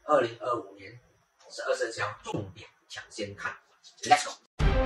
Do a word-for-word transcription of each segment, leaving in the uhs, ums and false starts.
二零二五年十二生肖重点抢先看 ，Let's go。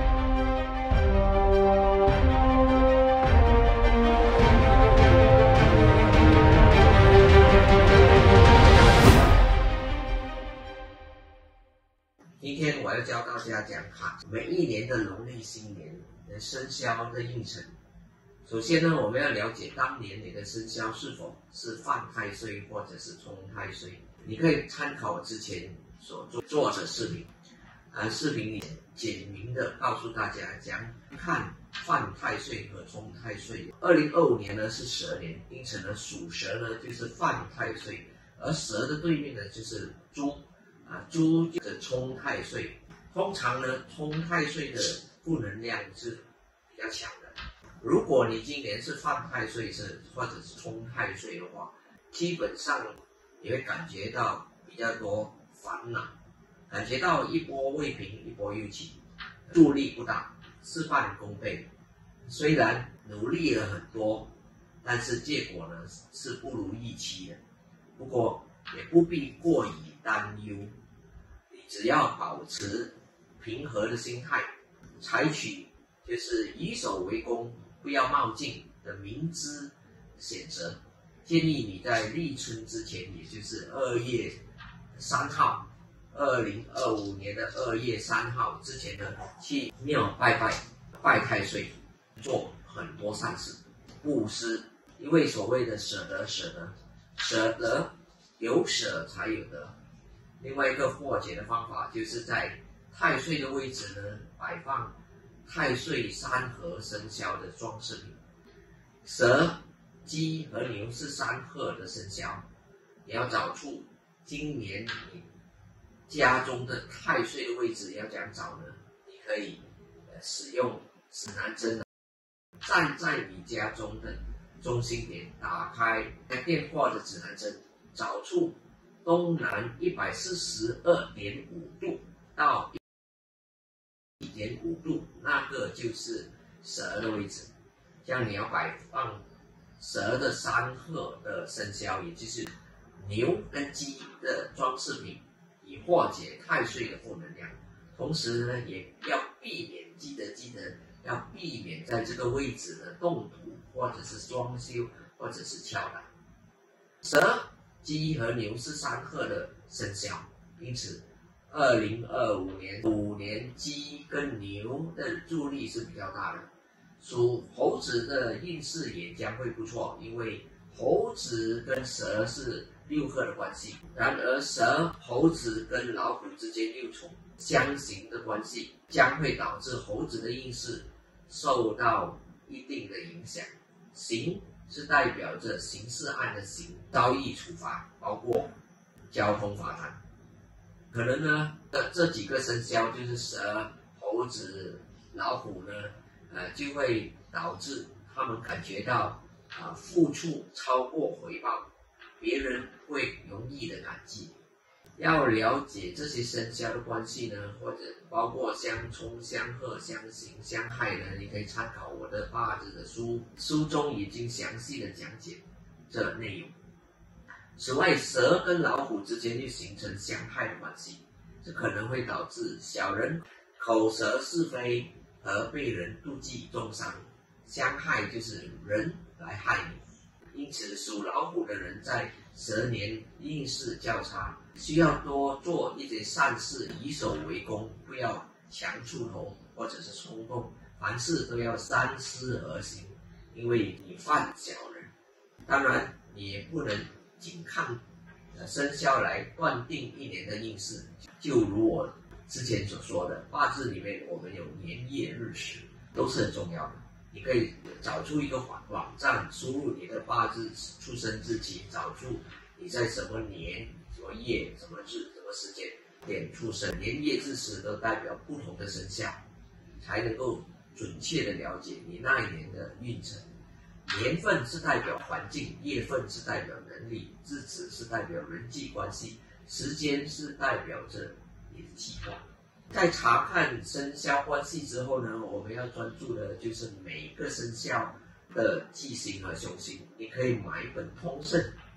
今天我要教大家讲看每一年的农历新年的生肖的运程。首先呢，我们要了解当年你的生肖是否是犯太岁或者是冲太岁。你可以参考我之前所做做的视频，呃，视频里简明的告诉大家讲看犯太岁和冲太岁。二零二五年呢是蛇年，因此呢属蛇呢就是犯太岁，而蛇的对面呢就是猪。啊，猪就是冲太岁，通常呢，冲太岁的负能量是比较强的。如果你今年是犯太岁是或者是冲太岁的话，基本上你会感觉到比较多烦恼，感觉到一波未平一波又起，助力不大，事半功倍。虽然努力了很多，但是结果呢是不如预期的。不过也不必过于担忧。只要保持平和的心态，采取就是以守为攻，不要冒进的明知选择。建议你在立春之前，也就是二月三号，二零二五年的二月三号之前呢，去庙拜拜，拜太岁，做很多善事，布施。因为所谓的舍得，舍得，舍得有舍才有得。另外一个破解的方法，就是在太岁的位置呢，摆放太岁三合生肖的装饰品。蛇、鸡和牛是三合的生肖，你要找出今年你家中的太岁的位置要怎样找呢？你可以使用指南针，站在你家中的中心点，打开电话的指南针，找出东南一百四十二点五度到一点五度，那个就是蛇的位置。这样你要摆放蛇的三合的生肖，也就是牛跟鸡的装饰品，以化解太岁的负能量。同时呢，也要避免，记得记得要避免在这个位置呢动土，或者是装修，或者是敲打。蛇、鸡和牛是三合的生肖，因此二零二五年五年鸡跟牛的助力是比较大的。属猴子的运势也将会不错，因为猴子跟蛇是六合的关系，然而蛇、猴子跟老虎之间又从相刑的关系，将会导致猴子的运势受到一定的影响。刑是代表着刑事案的刑，遭遇处罚，包括交通罚单。可能呢，这这几个生肖就是蛇、猴子、老虎呢，呃，就会导致他们感觉到啊、呃、付出超过回报，别人会容易的感激。要了解这些生肖的关系呢，或者包括相冲、相克、相刑、相害呢，你可以参考我的八字的书，书中已经详细的讲解这内容。此外，蛇跟老虎之间又形成相害的关系，这可能会导致小人口舌是非而被人妒忌重伤。相害就是人来害你，因此属老虎的人在蛇年运势较差，需要多做一些善事，以守为攻，不要强出头或者是冲动，凡事都要三思而行，因为你犯小人。当然，你也不能仅看生肖来断定一年的运势，就如我之前所说的，八字里面我们有年月日时，都是很重要的。你可以找出一个网站，输入你的八字出生日期，找出你在什么年、什么月、什么日、什么时间点出生，年月日时都代表不同的生肖，才能够准确的了解你那一年的运程。年份是代表环境，月份是代表能力，日子是代表人际关系，时间是代表着你的计划。在查看生肖关系之后呢，我们要专注的就是每个生肖的吉星和凶星。你可以买一本通胜，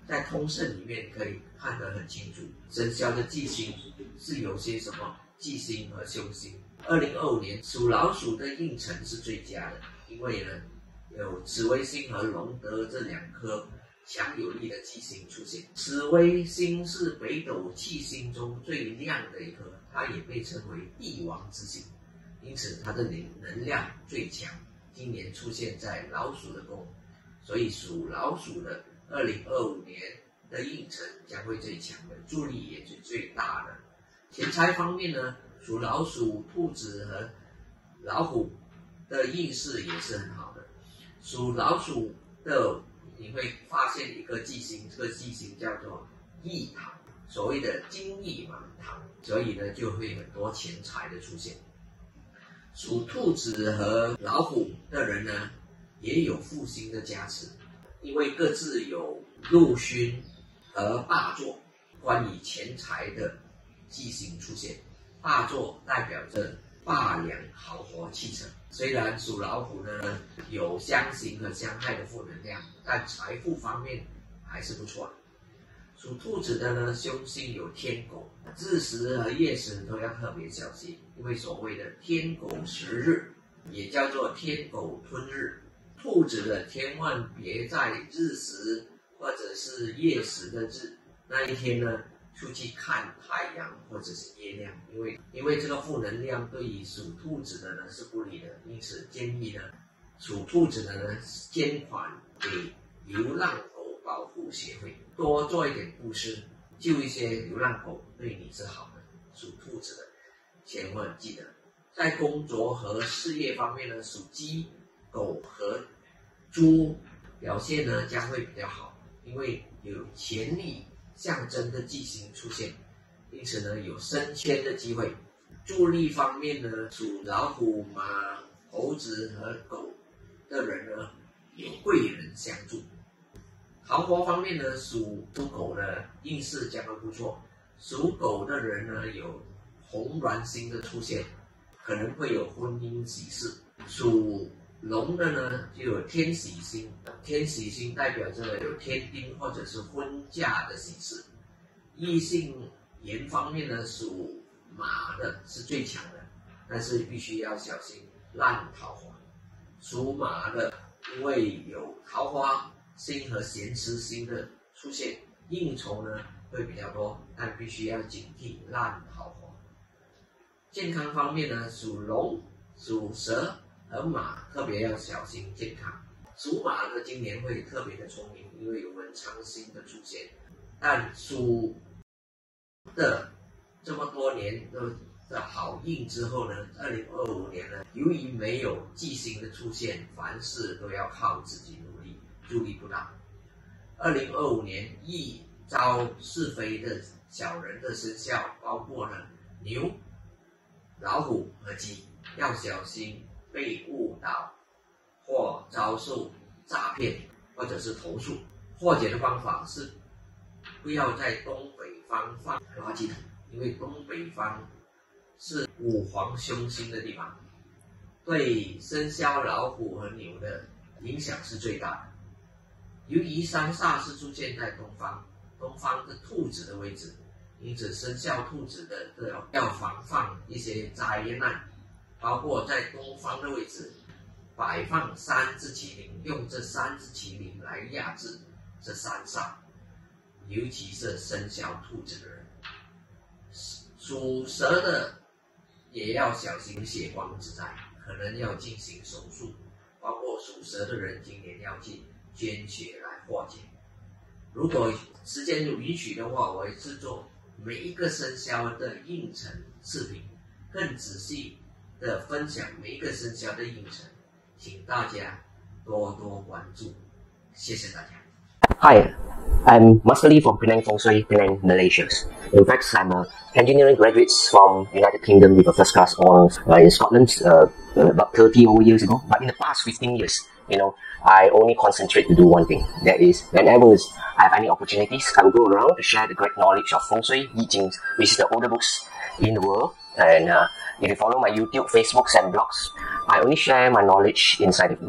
在通胜里面可以看得很清楚，生肖的忌星是有些什么忌星和凶星。二零二五年属老鼠的运程是最佳的，因为呢有紫微星和龙德这两颗强有力的忌星出现。紫微星是北斗七星中最亮的一颗，它也被称为帝王之星，因此它的能量最强。今年出现在老鼠的宫，所以属老鼠的二零二五年的运程将会最强的，助力也是最大的。钱财方面呢，属老鼠、兔子和老虎的运势也是很好的。属老鼠的你会发现一个忌星，这个忌星叫做异堂，所谓的金玉满堂，所以呢就会很多钱财的出现。属兔子和老虎的人呢，也有复星的加持，因为各自有禄勋和霸座，关于钱财的忌星出现。霸座代表着霸良豪华气场，虽然属老虎呢有相刑和相害的负能量，但财富方面还是不错的。属兔子的呢，凶星有天狗，日食和夜食都要特别小心，因为所谓的天狗食日，也叫做天狗吞日。兔子的千万别在日食或者是夜食的日那一天呢出去看太阳或者是月亮，因为因为这个负能量对于属兔子的呢是不利的，因此建议呢属兔子的呢捐款给流浪狗保护协会，多做一点布施，救一些流浪狗对你是好的。属兔子的千万记得，在工作和事业方面呢，属鸡、狗和猪表现呢将会比较好，因为有潜力象征的忌星出现，因此呢有升迁的机会。助力方面呢，属老虎、马、猴子和狗的人呢有贵人相助。桃花方面呢，属属狗呢运势将会不错，属狗的人呢有红鸾星的出现，可能会有婚姻喜事。属龙的呢就有天喜星，天喜星代表着有天丁或者是婚嫁的喜事。异性缘方面呢，属马的是最强的，但是必须要小心烂桃花。属马的因为有桃花星和咸池星的出现，应酬呢会比较多，但必须要警惕烂桃花。健康方面呢，属龙、属蛇和马特别要小心健康。属马的今年会特别的聪明，因为有文昌星的出现，但属的这么多年的好运之后呢，二零二五年呢，由于没有忌星的出现，凡事都要靠自己努力，助力不大。二零二五年易招是非的小人的生肖包括了牛、老虎和鸡，要小心被误导或遭受诈骗或者是投诉。破解的方法是不要在东北方放垃圾桶，因为东北方是五黄凶星的地方，对生肖老虎和牛的影响是最大的。由于三煞是出现在东方，东方的兔子的位置，因此生肖兔子的都要要防范一些灾难，包括在东方的位置摆放三只麒麟，用这三只麒麟来压制这三煞，尤其是生肖兔子的人。属蛇的也要小心血光之灾，可能要进行手术，包括属蛇的人今年要去捐血来化解。如果时间有允许的话，我会制作每一个生肖的运程视频，更仔细的分享每一个生肖的运程，请大家多多关注，谢谢大家。 Hi, I'm Master Lee from Penang Feng Shui, Penang, Malaysia. In fact, I'm an engineering graduate from United Kingdom with a first class honours uh, in Scotland uh, about thirty over years ago. But in the past fifteen years, you know, I only concentrate to do one thing. That is, whenever I have any opportunities, I will go around to share the great knowledge of Feng Shui, Yi Jing, which is the older books in the world. And uh, if you follow my YouTube, Facebooks and blogs, I only share my knowledge in scientific way.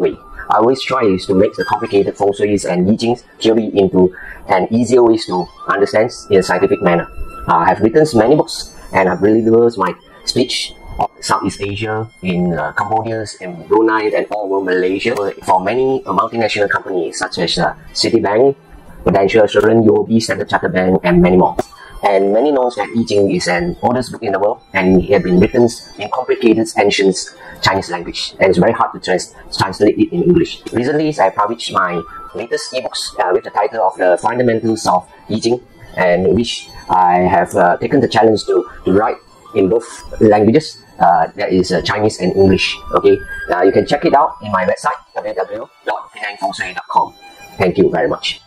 I always try is to make the complicated feng shui and I Ching theory into an easier ways to understand in a scientific manner. Uh, I have written many books and I've delivered my speech of Southeast Asia, in uh, Cambodia, in Brunei, and all over Malaysia for many uh, multinational companies such as uh, Citibank, Prudential Assurance, U O B, Standard Chartered Bank, and many more. And many know that I Ching is an oldest book in the world, and it has been written in complicated ancient Chinese language, and it's very hard to trans translate it in English. Recently, I published my latest ebooks uh, with the title of The Fundamentals of I Ching, and which I have uh, taken the challenge to, to write in both languages, uh, that is uh, Chinese and English. Okay, uh, you can check it out in my website w w w dot penang feng shui dot com. Thank you very much.